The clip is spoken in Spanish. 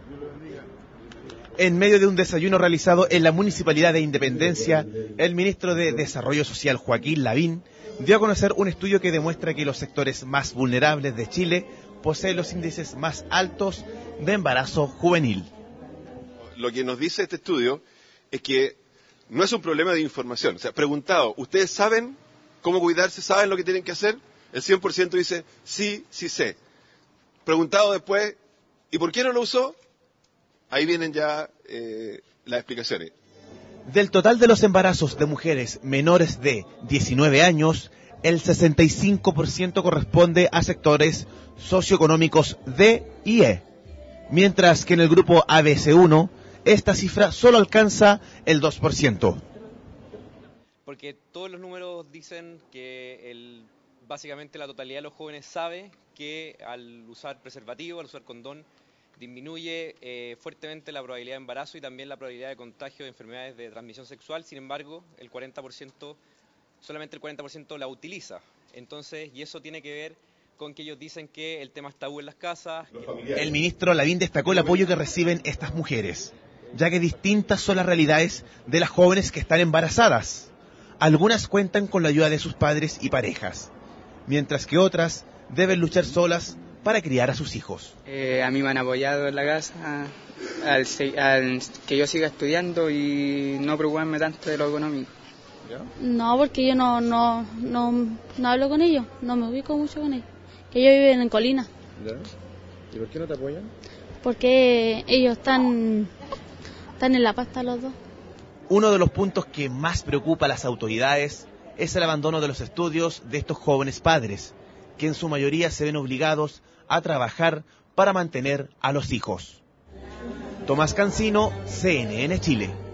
En medio de un desayuno realizado en la Municipalidad de Independencia, el ministro de Desarrollo Social, Joaquín Lavín, dio a conocer un estudio que demuestra que los sectores más vulnerables de Chile poseen los índices más altos de embarazo juvenil. Lo que nos dice este estudio es que no es un problema de información. O sea, preguntado, ¿ustedes saben cómo cuidarse? ¿Saben lo que tienen que hacer? El 100% dice, sí, sí sé. Preguntado después, ¿y por qué no lo usó? Ahí vienen ya las explicaciones. Del total de los embarazos de mujeres menores de 19 años, el 65% corresponde a sectores socioeconómicos D y E, mientras que en el grupo ABC1 esta cifra solo alcanza el 2%. Porque todos los números dicen que básicamente la totalidad de los jóvenes sabe que al usar preservativo, al usar condón, disminuye fuertemente la probabilidad de embarazo y también la probabilidad de contagio de enfermedades de transmisión sexual. Sin embargo, solamente el 40% la utiliza. Entonces, y eso tiene que ver con que ellos dicen que el tema es tabú en las casas. El ministro Lavín destacó el apoyo que reciben estas mujeres, ya que distintas son las realidades de las jóvenes que están embarazadas. Algunas cuentan con la ayuda de sus padres y parejas, mientras que otras deben luchar solas para criar a sus hijos. A mí me han apoyado en la casa al que yo siga estudiando y no preocuparme tanto de lo económico. ¿Ya? No, porque yo no hablo con ellos, no me ubico mucho con ellos, que ellos viven en Colina. ¿Ya? ¿Y por qué no te apoyan? Porque ellos están en la pasta los dos. Uno de los puntos que más preocupa a las autoridades es el abandono de los estudios de estos jóvenes padres, que en su mayoría se ven obligados a trabajar para mantener a los hijos. Tomás Cancino, CNN Chile.